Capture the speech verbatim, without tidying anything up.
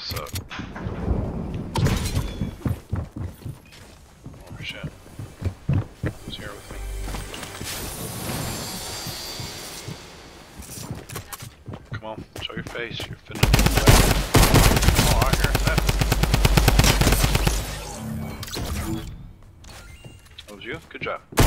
What's up? Oh shit. Who's here with me? Come on, show your face. You're finna get wet. Oh, I hear that. That was you? Good job.